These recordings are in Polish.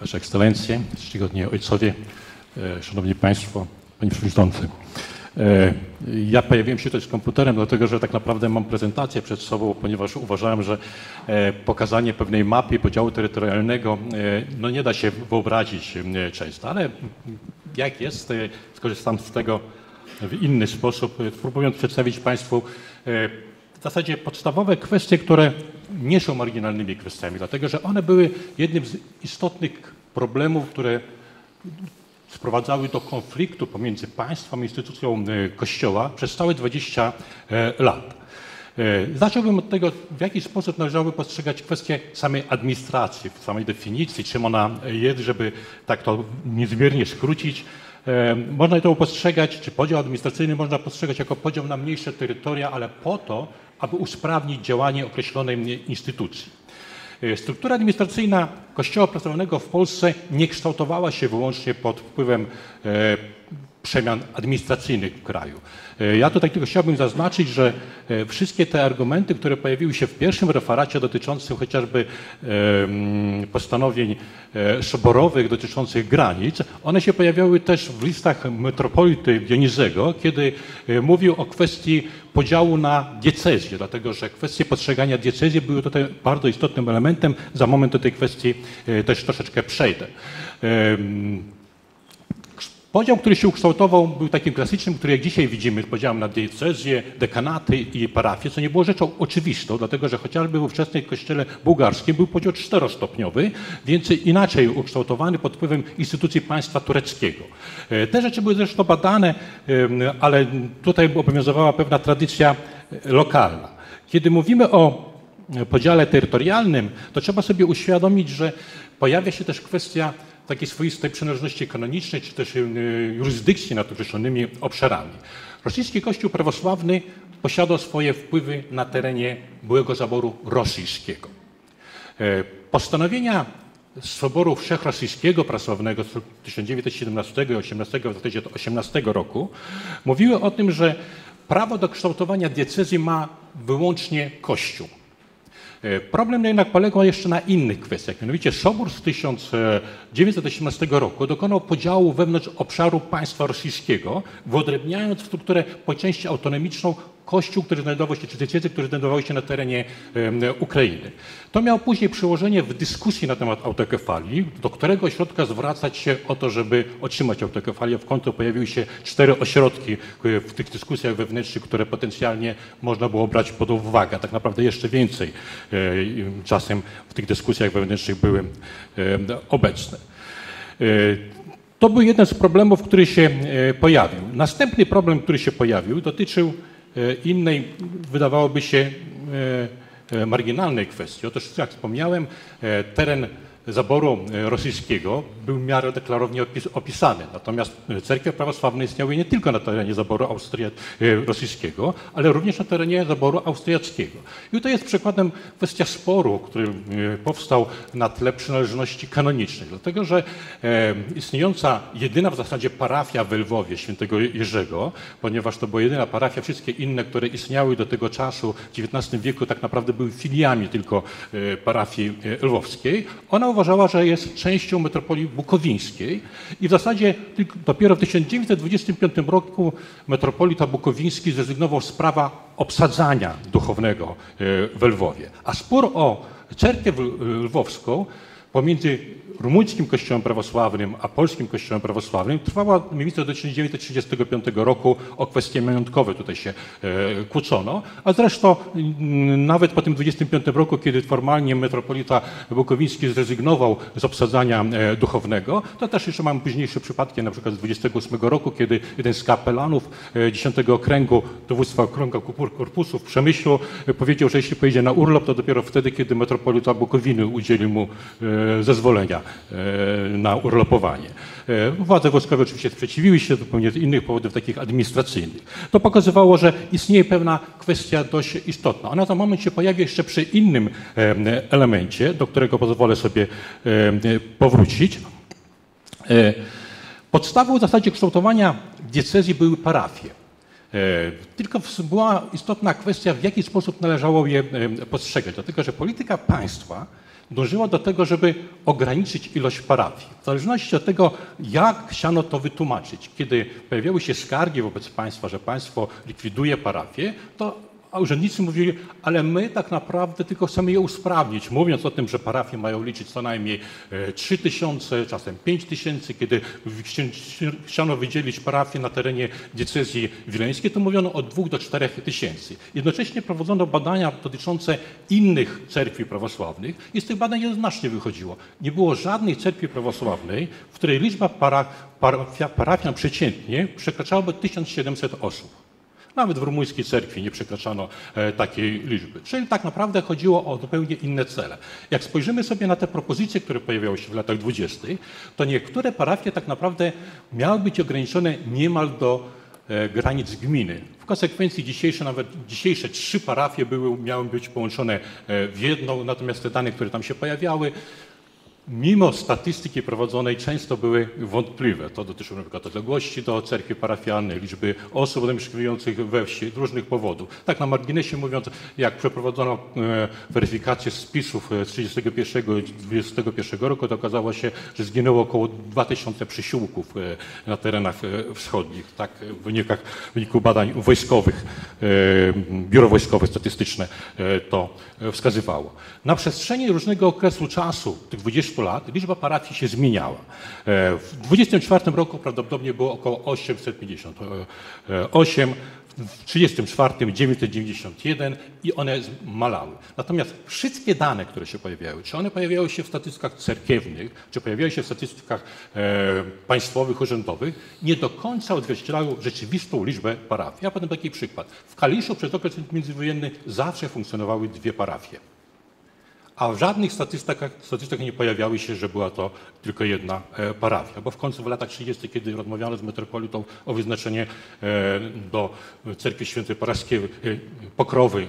Wasze Ekscelencje, czcigodni ojcowie, Szanowni Państwo, Panie Przewodniczący. Ja pojawiłem się tutaj z komputerem, dlatego że tak naprawdę mam prezentację przed sobą, ponieważ uważałem, że pokazanie pewnej mapy podziału terytorialnego no nie da się wyobrazić często, ale jak jest, skorzystam z tego w inny sposób, próbując przedstawić Państwu w zasadzie podstawowe kwestie, które nie są marginalnymi kwestiami, dlatego że one były jednym z istotnych problemów, które sprowadzały do konfliktu pomiędzy państwem a instytucją Kościoła przez całe 20 lat. Zacząłbym od tego, w jaki sposób należałoby postrzegać kwestię samej administracji, samej definicji, czym ona jest, żeby tak to niezmiernie skrócić. Można to postrzegać, czy podział administracyjny można postrzegać jako podział na mniejsze terytoria, ale po to, aby usprawnić działanie określonej instytucji. Struktura administracyjna Kościoła Prawosławnego w Polsce nie kształtowała się wyłącznie pod wpływem przemian administracyjnych w kraju. Ja tutaj tylko chciałbym zaznaczyć, że wszystkie te argumenty, które pojawiły się w pierwszym referacie dotyczącym chociażby postanowień soborowych dotyczących granic, one się pojawiały też w listach metropolity Dionizego, kiedy mówił o kwestii podziału na diecezje, dlatego że kwestie postrzegania diecezji były tutaj bardzo istotnym elementem. Za moment do tej kwestii też troszeczkę przejdę. Podział, który się ukształtował, był takim klasycznym, który jak dzisiaj widzimy, podziałem na diecezje, dekanaty i parafie, co nie było rzeczą oczywistą, dlatego że chociażby w ówczesnym kościele bułgarskim był podział czterostopniowy, więc inaczej ukształtowany pod wpływem instytucji państwa tureckiego. Te rzeczy były zresztą badane, ale tutaj obowiązywała pewna tradycja lokalna. Kiedy mówimy o podziale terytorialnym, to trzeba sobie uświadomić, że pojawia się też kwestia takiej swoistej przynależności kanonicznej, czy też jurysdykcji nad określonymi obszarami. Rosyjski Kościół prawosławny posiadał swoje wpływy na terenie byłego zaboru rosyjskiego. Postanowienia Soboru Wszechrosyjskiego Prawosławnego z 1917 i 1918 roku mówiły o tym, że prawo do kształtowania diecezji ma wyłącznie Kościół. Problem jednak polegał jeszcze na innych kwestiach. Mianowicie Sobór z 1918 roku dokonał podziału wewnątrz obszaru państwa rosyjskiego, wyodrębniając w strukturę po części autonomiczną Kościół, który znajdował się, czy diecezje, które znajdowały się na terenie Ukrainy. To miało później przełożenie w dyskusji na temat autokefalii, do którego ośrodka zwracać się o to, żeby otrzymać autokefalię. W końcu pojawiły się 4 ośrodki w tych dyskusjach wewnętrznych, które potencjalnie można było brać pod uwagę. Tak naprawdę jeszcze więcej czasem w tych dyskusjach wewnętrznych były obecne. To był jeden z problemów, który się pojawił. Następny problem, który się pojawił, dotyczył innej, wydawałoby się, marginalnej kwestii. Otóż, jak wspomniałem, teren zaboru rosyjskiego był w miarę deklarownie opisany. Natomiast cerkwie prawosławne istniały nie tylko na terenie zaboru rosyjskiego, ale również na terenie zaboru austriackiego. I tutaj jest przykładem kwestia sporu, który powstał na tle przynależności kanonicznej. Dlatego, że istniejąca jedyna w zasadzie parafia w Lwowie świętego Jerzego, ponieważ to była jedyna parafia, wszystkie inne, które istniały do tego czasu w XIX wieku, tak naprawdę były filiami tylko parafii lwowskiej, ona uważała, że jest częścią metropolii bukowińskiej i w zasadzie dopiero w 1925 roku metropolita bukowiński zrezygnował z prawa obsadzania duchownego w Lwowie. A spór o cerkiew lwowską pomiędzy rumuńskim kościołem prawosławnym a polskim kościołem prawosławnym trwała mniej więcej do 1935 roku. O kwestie majątkowe tutaj się kłócono, a zresztą nawet po tym 1925 roku, kiedy formalnie metropolita bukowiński zrezygnował z obsadzania duchownego, to też jeszcze mamy późniejsze przypadki, na przykład z 1928 roku, kiedy jeden z kapelanów 10 okręgu dowództwa okręgu korpusu w Przemyślu powiedział, że jeśli pojedzie na urlop, to dopiero wtedy, kiedy metropolita Bukowiny udzielił mu zezwolenia na urlopowanie. Władze wojskowe oczywiście sprzeciwiły się zupełnie z innych powodów, takich administracyjnych. To pokazywało, że istnieje pewna kwestia dość istotna. Ona za moment się pojawi jeszcze przy innym elemencie, do którego pozwolę sobie powrócić. Podstawą w zasadzie kształtowania diecezji były parafie. Tylko była istotna kwestia, w jaki sposób należało je postrzegać, dlatego że polityka państwa dążyła do tego, żeby ograniczyć ilość parafii. W zależności od tego, jak chciano to wytłumaczyć. Kiedy pojawiały się skargi wobec państwa, że państwo likwiduje parafię, to urzędnicy mówili, ale my tak naprawdę tylko chcemy je usprawnić, mówiąc o tym, że parafie mają liczyć co najmniej 3000, czasem 5000. Kiedy chciano wydzielić parafię na terenie diecezji wileńskiej, to mówiono o 2 do 4 tysięcy. Jednocześnie prowadzono badania dotyczące innych cerkwi prawosławnych i z tych badań jednoznacznie wychodziło. Nie było żadnej cerkwi prawosławnej, w której liczba parafian przeciętnie przekraczałaby 1700 osób. Nawet w rumuńskiej cerkwi nie przekraczano takiej liczby. Czyli tak naprawdę chodziło o zupełnie inne cele. Jak spojrzymy sobie na te propozycje, które pojawiały się w latach 20., to niektóre parafie tak naprawdę miały być ograniczone niemal do granic gminy. W konsekwencji nawet dzisiejsze 3 parafie miały być połączone w jedną, natomiast te dane, które tam się pojawiały, mimo statystyki prowadzonej często były wątpliwe. To dotyczyło na przykład odległości do cerkwi parafialnej, liczby osób zamieszkujących we wsi, z różnych powodów. Tak na marginesie mówiąc, jak przeprowadzono weryfikację spisów z 1931 i 1921 roku, to okazało się, że zginęło około 2000 przysiłków na terenach wschodnich. Tak w wyniku badań wojskowych, Biuro Wojskowe Statystyczne to wskazywało. Na przestrzeni różnego okresu czasu, tych 20 lat, liczba parafii się zmieniała. W 1924 roku prawdopodobnie było około 858, w 1934 991 i one malały. Natomiast wszystkie dane, które się pojawiały, czy one pojawiały się w statystykach cerkiewnych, czy pojawiały się w statystykach państwowych, urzędowych, nie do końca odzwierciedlały rzeczywistą liczbę parafii. Ja podam taki przykład. W Kaliszu przez okres międzywojenny zawsze funkcjonowały 2 parafie. A w żadnych statystykach nie pojawiały się, że była to tylko jedna parafia, bo w końcu w latach 30., kiedy rozmawiano z metropolitą o wyznaczenie do cerkwi świętej Pokrowy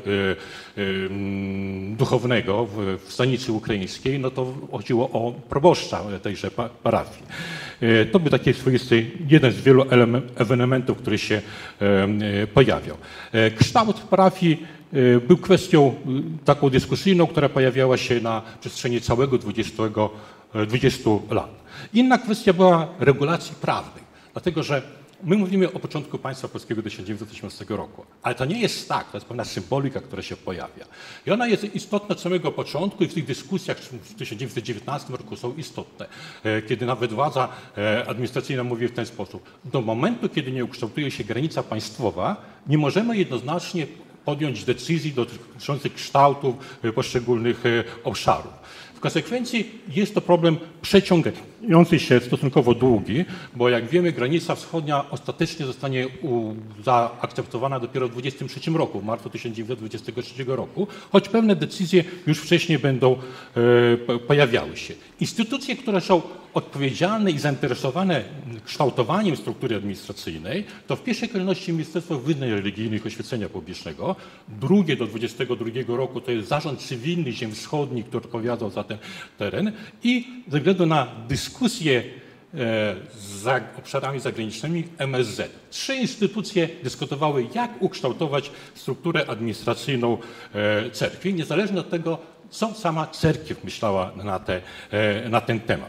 duchownego w stanicy ukraińskiej, no to chodziło o proboszcza tejże parafii. To był taki swoisty jeden z wielu ewenementów, który się pojawiał. Kształt parafii był kwestią taką dyskusyjną, która pojawiała się na przestrzeni całego 20 lat. Inna kwestia była regulacji prawnej, dlatego że my mówimy o początku państwa polskiego do 1918 roku, ale to nie jest tak, to jest pewna symbolika, która się pojawia. I ona jest istotna od samego początku i w tych dyskusjach w 1919 roku są istotne, kiedy nawet władza administracyjna mówi w ten sposób. Do momentu, kiedy nie ukształtuje się granica państwowa, nie możemy jednoznacznie podjąć decyzji dotyczących kształtów poszczególnych obszarów. W konsekwencji jest to problem przeciągający się stosunkowo długi, bo jak wiemy, granica wschodnia ostatecznie zostanie zaakceptowana dopiero w 1923 roku, w marcu 1923 roku, choć pewne decyzje już wcześniej będą pojawiały się. Instytucje, które są odpowiedzialne i zainteresowane kształtowaniem struktury administracyjnej, to w pierwszej kolejności Ministerstwo Wyznań Religijnych i Oświecenia Publicznego, drugie do 1922 roku to jest Zarząd Cywilny Ziem Wschodnich, który odpowiadał za ten teren i ze względu na dyskusję z obszarami zagranicznymi MSZ. 3 instytucje dyskutowały, jak ukształtować strukturę administracyjną cerkwi, niezależnie od tego, co sama cerkiew myślała na ten temat.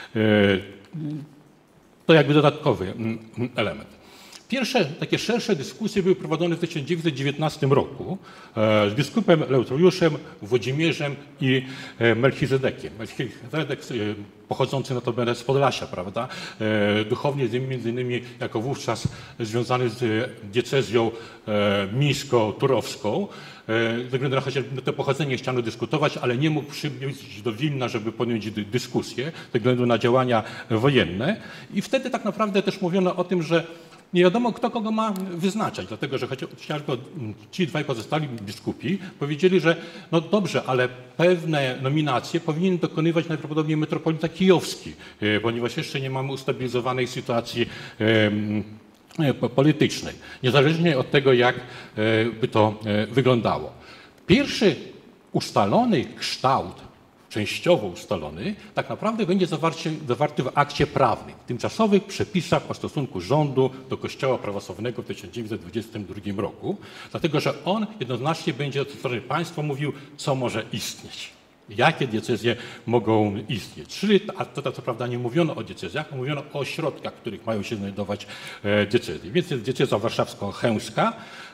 To jakby dodatkowy element. Pierwsze takie szersze dyskusje były prowadzone w 1919 roku z biskupem Leutoriuszem, Włodzimierzem i Melchizedekiem. Melchizedek pochodzący notabene z Podlasia, prawda? Duchownie między innymi jako wówczas związany z diecezją mińsko-turowską. Ze względu na chociażby to pochodzenie chciano dyskutować, ale nie mógł przybyć do Wilna, żeby podjąć dyskusję ze względu na działania wojenne. I wtedy tak naprawdę też mówiono o tym, że nie wiadomo, kto kogo ma wyznaczać, dlatego że chociażby ci 2 pozostali biskupi powiedzieli, że no dobrze, ale pewne nominacje powinien dokonywać najprawdopodobniej metropolita kijowski, ponieważ jeszcze nie mamy ustabilizowanej sytuacji politycznej, niezależnie od tego, jak by to wyglądało. Pierwszy ustalony kształt, częściowo ustalony, tak naprawdę będzie zawarty w akcie prawnym, w tymczasowych przepisach o stosunku rządu do Kościoła prawosławnego w 1922 roku, dlatego że on jednoznacznie będzie od strony państwa mówił, co może istnieć. jakie diecezje mogą istnieć. Czyli, a to co prawda nie mówiono o diecezjach, mówiono o ośrodkach, w których mają się znajdować diecezje. Więc jest dieceza warszawsko-chełmska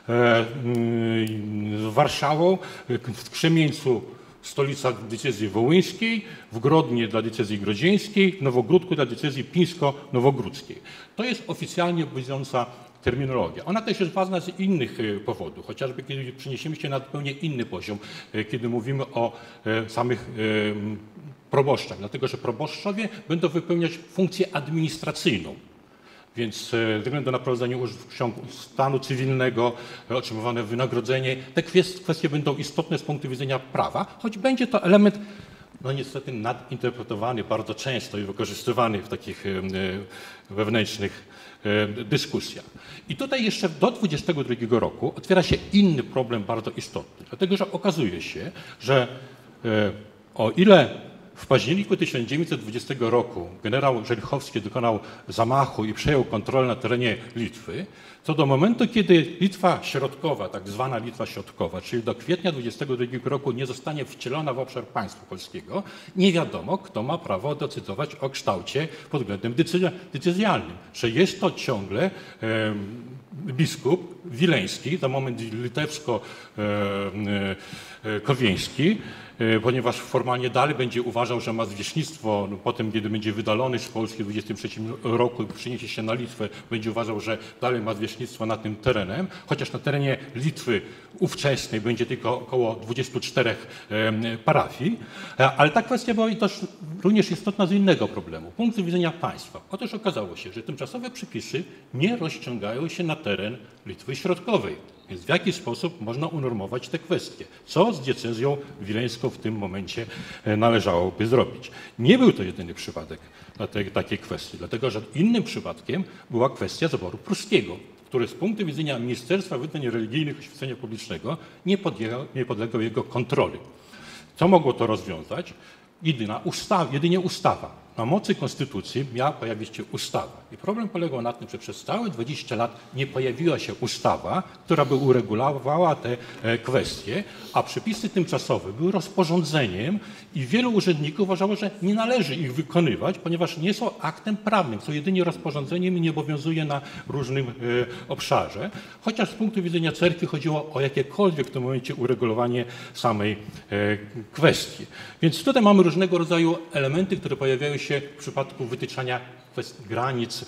z Warszawą, w Krzemieńcu stolica diecezji wołyńskiej, w Grodnie dla diecezji grodzieńskiej, w Nowogródku dla diecezji pińsko-nowogródzkiej. To jest oficjalnie obowiązująca terminologia. Ona też jest ważna z innych powodów, chociażby kiedy przeniesiemy się na zupełnie inny poziom, kiedy mówimy o samych proboszczach, dlatego że proboszczowie będą wypełniać funkcję administracyjną. Więc ze względu na prowadzenie ksiąg stanu cywilnego, otrzymywane wynagrodzenie, te kwestie będą istotne z punktu widzenia prawa, choć będzie to element no niestety nadinterpretowany bardzo często i wykorzystywany w takich wewnętrznych dyskusjach. I tutaj jeszcze do 2022 roku otwiera się inny problem bardzo istotny, dlatego że okazuje się, że o ile w październiku 1920 roku generał Żelichowski dokonał zamachu i przejął kontrolę na terenie Litwy, co do momentu, kiedy Litwa Środkowa, tak zwana Litwa Środkowa, czyli do kwietnia 1922 roku nie zostanie wcielona w obszar państwa polskiego, nie wiadomo, kto ma prawo decydować o kształcie pod względem decyzjalnym. Że jest to ciągle biskup wileński, za moment litewsko-kowieński, ponieważ formalnie dalej będzie uważał, że ma zwierzchnictwo, no potem kiedy będzie wydalony z Polski w 1923 roku i przeniesie się na Litwę, będzie uważał, że dalej ma zwierzchnictwo nad tym terenem, chociaż na terenie Litwy ówczesnej będzie tylko około 24 parafii, ale ta kwestia była też również istotna z innego problemu, punktu widzenia państwa. Otóż okazało się, że tymczasowe przepisy nie rozciągają się na teren Litwy Środkowej. Więc w jaki sposób można unormować te kwestie? Co z diecezją wileńską w tym momencie należałoby zrobić? Nie był to jedyny przypadek takiej kwestii, dlatego że innym przypadkiem była kwestia zaboru pruskiego, który z punktu widzenia Ministerstwa Wydań Religijnych i Oświecenia Publicznego nie podlegał jego kontroli. Co mogło to rozwiązać? Jedynie ustawa. Na mocy konstytucji miała pojawić się ustawa. I problem polegał na tym, że przez całe 20 lat nie pojawiła się ustawa, która by uregulowała te kwestie, a przepisy tymczasowe były rozporządzeniem i wielu urzędników uważało, że nie należy ich wykonywać, ponieważ nie są aktem prawnym, są jedynie rozporządzeniem i nie obowiązuje na różnym obszarze. Chociaż z punktu widzenia cerkwi chodziło o jakiekolwiek w tym momencie uregulowanie samej kwestii. Więc tutaj mamy różnego rodzaju elementy, które pojawiają się w przypadku wytyczania granic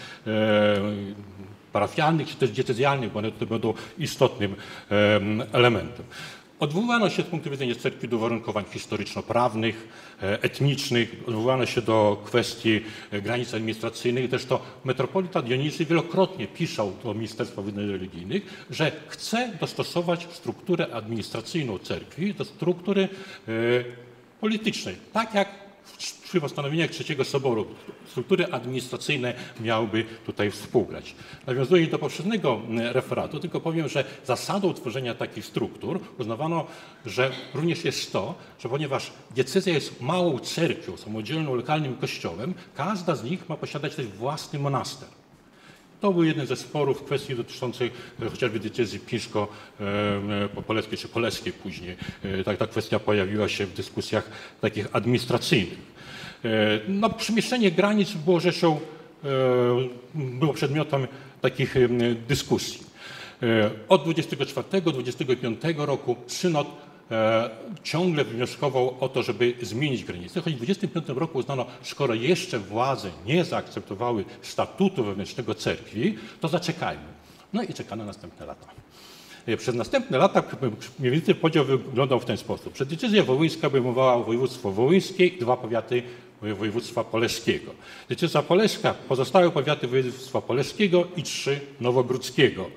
parafialnych czy też diecezjalnych, bo one tutaj będą istotnym elementem. Odwołano się z punktu widzenia cerkwi do uwarunkowań historyczno-prawnych, etnicznych, odwołano się do kwestii granic administracyjnych. Zresztą metropolita Dionizy wielokrotnie pisał do Ministerstwa Wydań Religijnych, że chce dostosować strukturę administracyjną cerkwi do struktury politycznej, tak jak przy postanowieniach Trzeciego Soboru struktury administracyjne miałyby tutaj współgrać. Nawiązuję do poprzedniego referatu, tylko powiem, że zasadą tworzenia takich struktur uznawano, że również jest to, że ponieważ diecezja jest małą cerkwią, samodzielną, lokalnym kościołem, każda z nich ma posiadać też własny monaster. To był jeden ze sporów w kwestii dotyczących chociażby diecezji pińsko-poleskiej czy poleskiej później. Ta kwestia pojawiła się w dyskusjach takich administracyjnych. No, przemieszczenie granic było rzeczą, było przedmiotem takich dyskusji. Od 24-25 roku synod ciągle wnioskował o to, żeby zmienić granice, choć w 25 roku uznano, skoro jeszcze władze nie zaakceptowały statutu wewnętrznego cerkwi, to zaczekajmy. No i czekano na następne lata. Przez następne lata mniej więcej podział wyglądał w ten sposób. Przeddiecezja wołyńska obejmowała województwo wołyńskie i 2 powiaty województwa poleskiego. Diecezja poleska, pozostałe powiaty województwa poleskiego i 3 nowogródzkiego.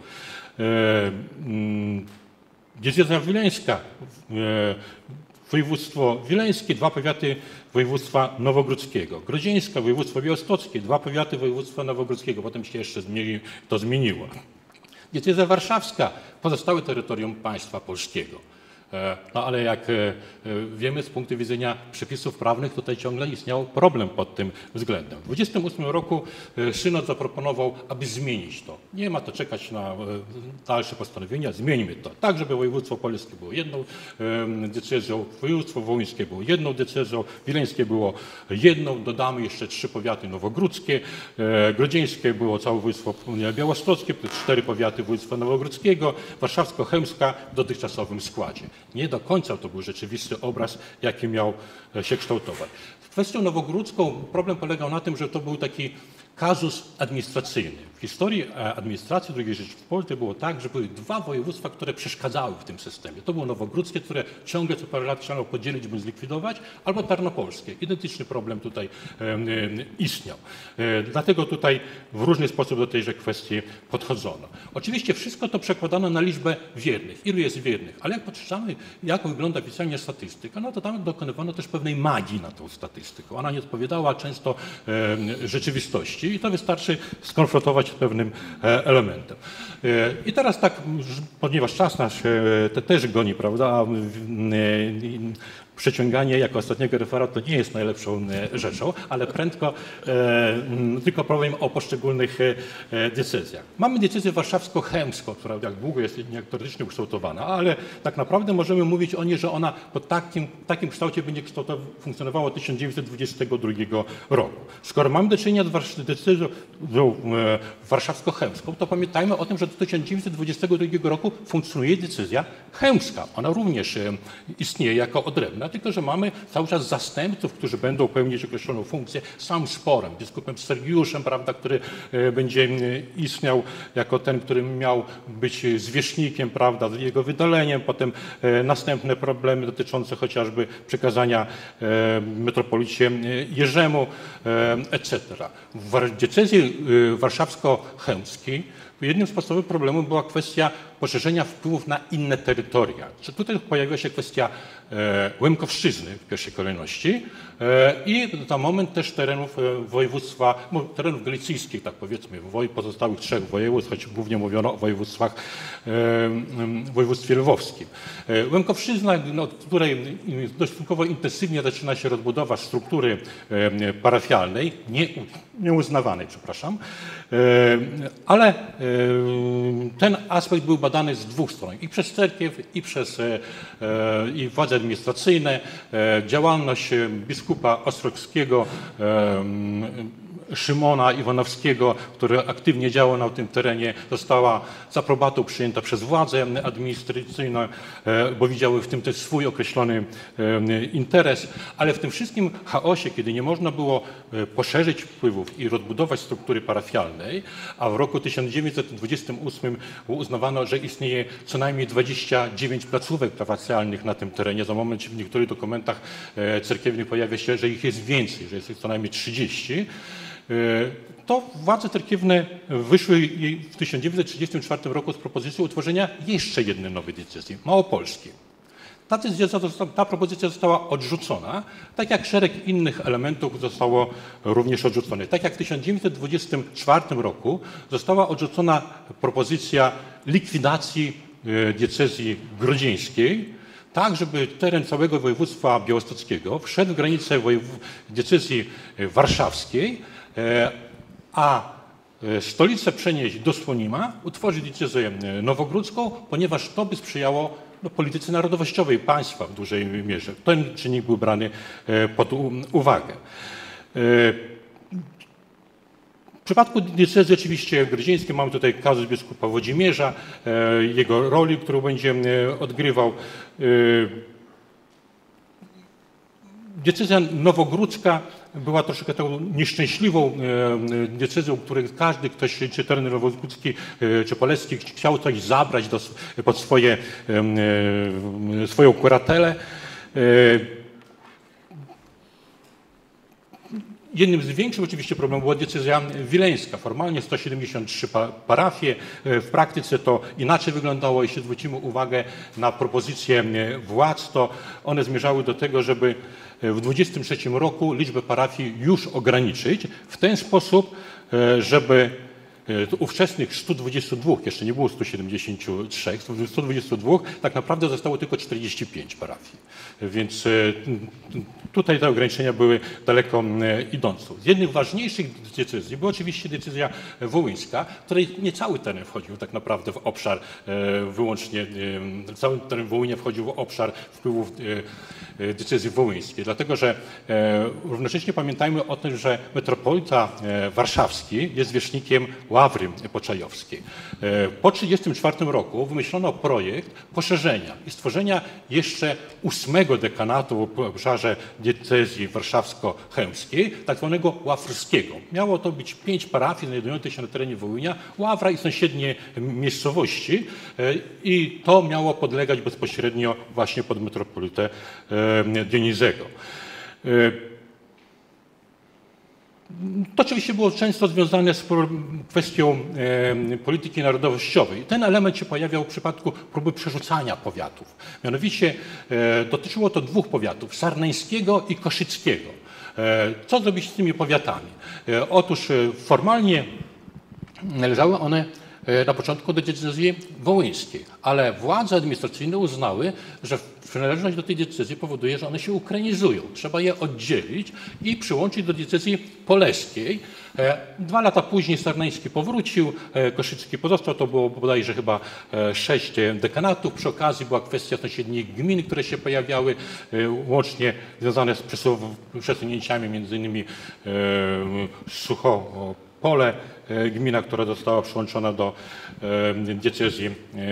Diecezja wileńska, województwo wileńskie, 2 powiaty województwa nowogródzkiego. Grodzieńska, województwo białostockie, 2 powiaty województwa nowogródzkiego. Potem się jeszcze to zmieniło. Diecezja warszawska, pozostałe terytorium państwa polskiego. No ale jak wiemy z punktu widzenia przepisów prawnych, tutaj ciągle istniał problem pod tym względem. W 1928 roku synod zaproponował, aby zmienić to. Nie ma to czekać na dalsze postanowienia, zmieńmy to. Tak, żeby województwo polskie było jedną decyzją, województwo wołyńskie było jedną decyzją, wileńskie było jedną, dodamy jeszcze 3 powiaty nowogródzkie, grodzieńskie było całe województwo białostockie, 4 powiaty województwa nowogródzkiego, warszawsko-chełmska w dotychczasowym składzie. Nie do końca to był rzeczywisty obraz, jaki miał się kształtować. Z kwestią nowogródzką problem polegał na tym, że to był taki kazus administracyjny. W historii administracji II Rzeczypospolitej było tak, że były 2 województwa, które przeszkadzały w tym systemie. To było nowogródzkie, które ciągle co parę lat chciano podzielić bądź zlikwidować, albo tarnopolskie. Identyczny problem tutaj istniał. Dlatego tutaj w różny sposób do tejże kwestii podchodzono. Oczywiście wszystko to przekładano na liczbę wiernych. Ilu jest wiernych? Ale jak patrzymy, jak wygląda oficjalnie statystyka, no to tam dokonywano też pewnej magii na tą statystykę. Ona nie odpowiadała często rzeczywistości i to wystarczy skonfrontować z pewnym elementem. I teraz tak, ponieważ czas nasz też goni, prawda, przeciąganie jako ostatniego referatu to nie jest najlepszą rzeczą, ale prędko tylko powiem o poszczególnych decyzjach. Mamy decyzję warszawsko-chełmską, która jak długo jest teoretycznie ukształtowana, ale tak naprawdę możemy mówić o niej, że ona po takim kształcie będzie funkcjonowała od 1922 roku. Skoro mamy do czynienia z decyzją warszawsko-chełmską, to pamiętajmy o tym, że do 1922 roku funkcjonuje decyzja chełmska. Ona również istnieje jako odrębna, tylko że mamy cały czas zastępców, którzy będą pełnić określoną funkcję z całym sporem, biskupem Sergiuszem, prawda, który będzie istniał jako ten, który miał być zwierzchnikiem, prawda, z jego wydaleniem, potem następne problemy dotyczące chociażby przekazania metropolicie Jerzemu, etc. W diecezji warszawsko-chełmskiej jednym z podstawowych problemów była kwestia poszerzenia wpływów na inne terytoria. Czy tutaj pojawiła się kwestia Łemkowszczyzny w pierwszej kolejności i na moment też terenów województwa, terenów galicyjskich, tak powiedzmy, pozostałych 3 województw, choć głównie mówiono o województwie lwowskim. Łemkowszczyzna, no, w której stosunkowo intensywnie zaczyna się rozbudowa struktury parafialnej, nieuznawanej, przepraszam, ale ten aspekt był badany z 2 stron, i przez cerkiew, i przez władze administracyjne. Działalność biskupa ostrockiego Szymona Iwanowskiego, który aktywnie działał na tym terenie, została z aprobatą przyjęta przez władze administracyjne, bo widziały w tym też swój określony interes, ale w tym wszystkim chaosie, kiedy nie można było poszerzyć wpływów i rozbudować struktury parafialnej, a w roku 1928 uznawano, że istnieje co najmniej 29 placówek parafialnych na tym terenie. Za moment w niektórych dokumentach cerkiewnych pojawia się, że ich jest więcej, że jest ich co najmniej 30. To władze cerkiewne wyszły w 1934 roku z propozycją utworzenia jeszcze jednej nowej diecezji, małopolskiej. Ta propozycja została odrzucona, tak jak szereg innych elementów zostało również odrzuconych. Tak jak w 1924 roku została odrzucona propozycja likwidacji diecezji grodzieńskiej, tak żeby teren całego województwa białostockiego wszedł w granice diecezji warszawskiej, a stolicę przenieść do Słonima, utworzyć diecezję nowogródzką, ponieważ to by sprzyjało polityce narodowościowej państwa w dużej mierze. Ten czynnik był brany pod uwagę. W przypadku diecezji oczywiście grodzieńskiej mamy tutaj kazus biskupa Włodzimierza, jego roli, którą będzie odgrywał. Diecezja nowogródzka była troszkę taką nieszczęśliwą diecezją, której każdy ktoś, czy teren nowogródzki, czy polecki, chciał coś zabrać pod swoją kuratelę. Jednym z większych oczywiście problemów była diecezja wileńska. Formalnie 173 parafie. W praktyce to inaczej wyglądało. Jeśli zwrócimy uwagę na propozycje władz, to one zmierzały do tego, żeby w 1923 roku liczbę parafii już ograniczyć w ten sposób, żeby ówczesnych 122, jeszcze nie było 173, 122, tak naprawdę zostało tylko 45 parafii. Więc tutaj te ograniczenia były daleko idące. Z jednych ważniejszych decyzji była oczywiście decyzja wołyńska, której nie cały teren wchodził tak naprawdę w obszar wyłącznie, cały teren Wołynia wchodził w obszar wpływów decyzji wołyńskiej, dlatego że równocześnie pamiętajmy o tym, że metropolita warszawski jest zwierzchnikiem Ławry Poczajowskiej. Po 1934 roku wymyślono projekt poszerzenia i stworzenia jeszcze 8 dekanatu w obszarze diecezji warszawsko-chełmskiej, tak zwanego ławrskiego. Miało to być 5 parafii znajdujących się na terenie Wołynia, Ławra i sąsiednie miejscowości i to miało podlegać bezpośrednio właśnie pod metropolitę Dionizego. To oczywiście było często związane z kwestią polityki narodowościowej. Ten element się pojawiał w przypadku próby przerzucania powiatów. Mianowicie dotyczyło to 2 powiatów, sarneńskiego i koszyckiego. Co zrobić z tymi powiatami? Otóż formalnie należały one na początku do diecezji wołyńskiej, ale władze administracyjne uznały, że przynależność do tej diecezji powoduje, że one się ukrainizują. Trzeba je oddzielić i przyłączyć do diecezji poleskiej. 2 lata później Sarneński powrócił, Koszycki pozostał, to było bodajże chyba 6 dekanatów. Przy okazji była kwestia sąsiednich gmin, które się pojawiały, łącznie związane z przesunięciami między innymi Suchopole, gmina, która została przyłączona do diecezji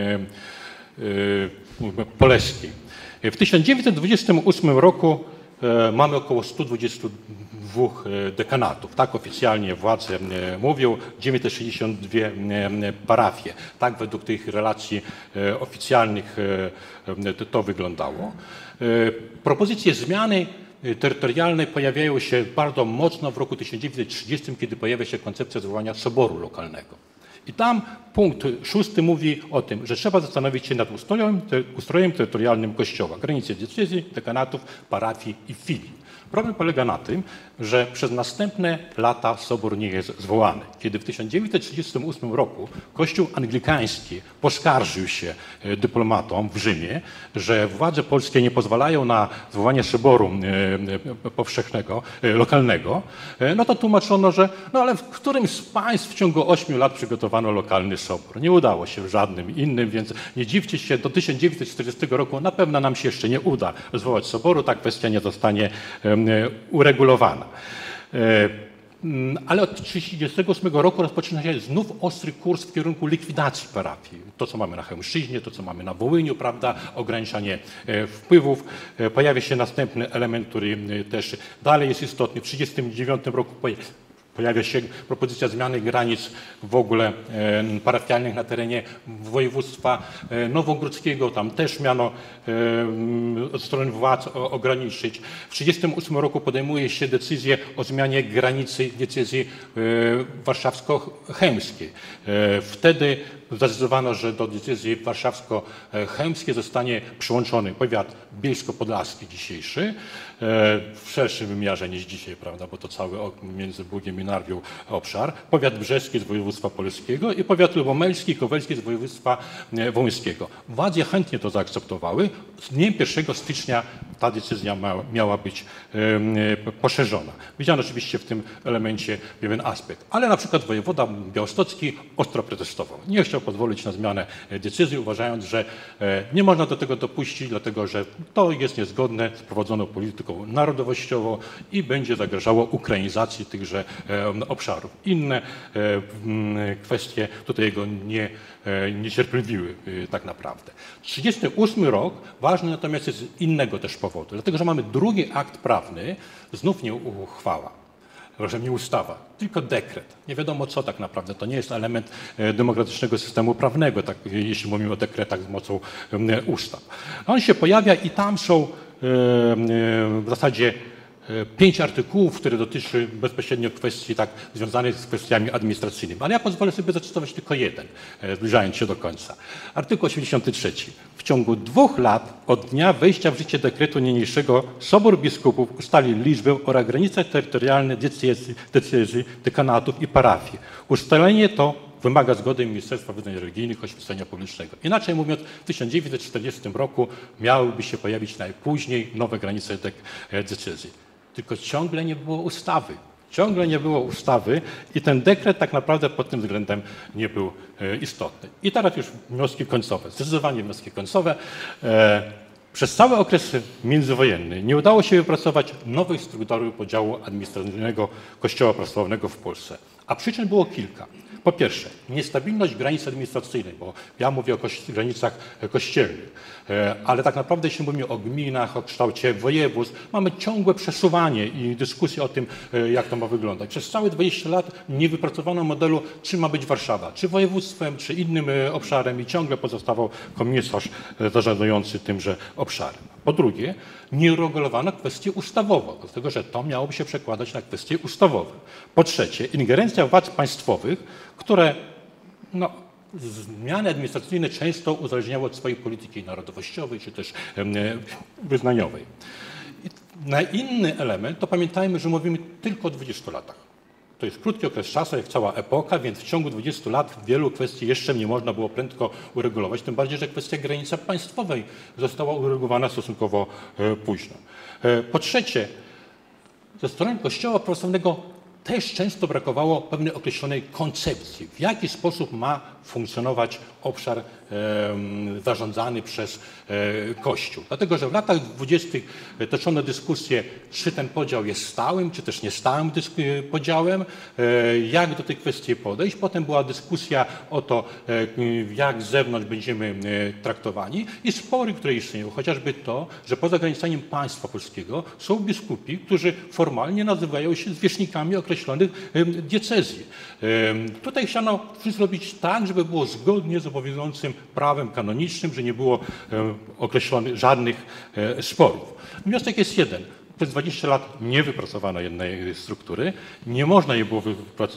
poleskiej. W 1928 roku mamy około 122 dekanatów. Tak oficjalnie władze mówią, 962 parafie. Tak według tych relacji oficjalnych to wyglądało. Propozycje zmiany terytorialne pojawiają się bardzo mocno w roku 1930, kiedy pojawia się koncepcja zwołania soboru lokalnego. I tam punkt 6 mówi o tym, że trzeba zastanowić się nad ustrojem terytorialnym Kościoła, granice diecezji, dekanatów, parafii i filii. Problem polega na tym, że przez następne lata sobór nie jest zwołany. Kiedy w 1938 roku Kościół anglikański poskarżył się dyplomatom w Rzymie, że władze polskie nie pozwalają na zwołanie soboru powszechnego, lokalnego, no to tłumaczono, że no ale w którym z państw w ciągu 8 lat przygotowano lokalny sobór. Nie udało się w żadnym innym, więc nie dziwcie się, do 1940 roku na pewno nam się jeszcze nie uda zwołać soboru, ta kwestia nie zostanie uregulowana. Ale od 1938 roku rozpoczyna się znów ostry kurs w kierunku likwidacji parafii. To, co mamy na Chełmszczyźnie, to, co mamy na Wołyniu, prawda, ograniczanie wpływów. Pojawia się następny element, który też dalej jest istotny. W 1939 roku pojawia się propozycja zmiany granic w ogóle parafialnych na terenie województwa nowogródzkiego. Tam też miano od strony władz ograniczyć. W 1938 roku podejmuje się decyzję o zmianie granicy diecezji warszawsko-chełmskiej. Wtedy zdecydowano, że do diecezji warszawsko-chełmskiej zostanie przyłączony powiat bielsko-podlaski dzisiejszy, w szerszym wymiarze niż dzisiaj, prawda, bo to cały między Bugiem i Narwią obszar, powiat brzeski z województwa polskiego i powiat lubomelski i kowelski z województwa wołyńskiego. Władze chętnie to zaakceptowały. Z dniem 1 stycznia ta decyzja miała być poszerzona. Widziano oczywiście w tym elemencie pewien aspekt, ale na przykład wojewoda białostocki ostro protestował. Nie chciał pozwolić na zmianę decyzji, uważając, że nie można do tego dopuścić, dlatego że to jest niezgodne z prowadzoną polityką narodowościową i będzie zagrażało ukrainizacji tychże obszarów. Inne kwestie tutaj jego nie niecierpliwiły tak naprawdę. 1938 rok ważny natomiast jest z innego też powodu, dlatego że mamy drugi akt prawny, znów nie uchwała, proszę, nie ustawa, tylko dekret. Nie wiadomo co tak naprawdę, to nie jest element demokratycznego systemu prawnego, tak, jeśli mówimy o dekretach z mocą ustaw. On się pojawia i tam są w zasadzie 5 artykułów, które dotyczy bezpośrednio kwestii tak związanych z kwestiami administracyjnymi. Ale ja pozwolę sobie zacytować tylko jeden, zbliżając się do końca. Artykuł 83. W ciągu 2 lat od dnia wejścia w życie dekretu niniejszego Sobór Biskupów ustali liczbę oraz granice terytorialne diecezji, dekanatów i parafii. Ustalenie to wymaga zgody Ministerstwa Wyznań Religijnych, Oświecenia Publicznego. Inaczej mówiąc, w 1940 roku miałyby się pojawić najpóźniej nowe granice diecezji. Tylko ciągle nie było ustawy. Ciągle nie było ustawy i ten dekret tak naprawdę pod tym względem nie był istotny. I teraz już wnioski końcowe. Zdecydowanie wnioski końcowe. Przez cały okres międzywojenny nie udało się wypracować nowej struktury podziału administracyjnego Kościoła prawosławnego w Polsce. A przyczyn było kilka. Po pierwsze, niestabilność granic administracyjnych, bo ja mówię o granicach kościelnych, ale tak naprawdę jeśli mówimy o gminach, o kształcie województw, mamy ciągłe przesuwanie i dyskusje o tym, jak to ma wyglądać. Przez całe 20 lat nie wypracowano modelu, czy ma być Warszawa, czy województwem, czy innym obszarem i ciągle pozostawał komisarz zarządzający tymże obszarem. Po drugie, nie uregulowano kwestii ustawowo, dlatego że to miałoby się przekładać na kwestie ustawowe. Po trzecie, ingerencja władz państwowych, które zmiany administracyjne często uzależniały od swojej polityki narodowościowej czy też wyznaniowej. I na inny element to pamiętajmy, że mówimy tylko o 20 latach. To jest krótki okres czasu, jak cała epoka, więc w ciągu 20 lat wielu kwestii jeszcze nie można było prędko uregulować, tym bardziej, że kwestia granicy państwowej została uregulowana stosunkowo późno. Po trzecie, ze strony Kościoła prawosławnego też często brakowało pewnej określonej koncepcji, w jaki sposób ma funkcjonować obszar zarządzany przez Kościół. Dlatego, że w latach 20. toczono dyskusje, czy ten podział jest stałym, czy też niestałym podziałem, jak do tej kwestii podejść. Potem była dyskusja o to, jak z zewnątrz będziemy traktowani i spory, które istnieją, chociażby to, że poza granicami państwa polskiego są biskupi, którzy formalnie nazywają się zwierzchnikami określonych diecezji. Tutaj chciano zrobić tak, żeby było zgodnie z obowiązującym prawem kanonicznym, że nie było określonych żadnych sporów. Wniosek jest jeden. Przez 20 lat nie wypracowano jednej struktury, nie można jej było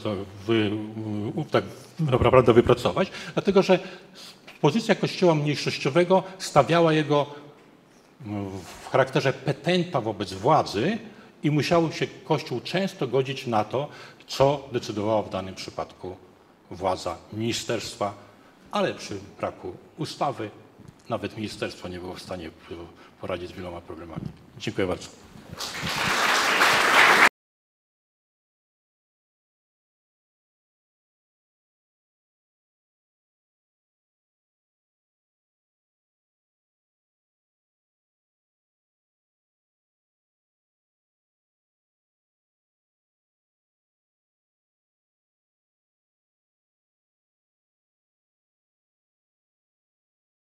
tak naprawdę wypracować, dlatego że pozycja Kościoła mniejszościowego stawiała jego w charakterze petenta wobec władzy i musiał się Kościół często godzić na to, co decydowała w danym przypadku władza ministerstwa, ale przy braku ustawy nawet ministerstwo nie było w stanie poradzić z wieloma problemami. Dziękuję bardzo.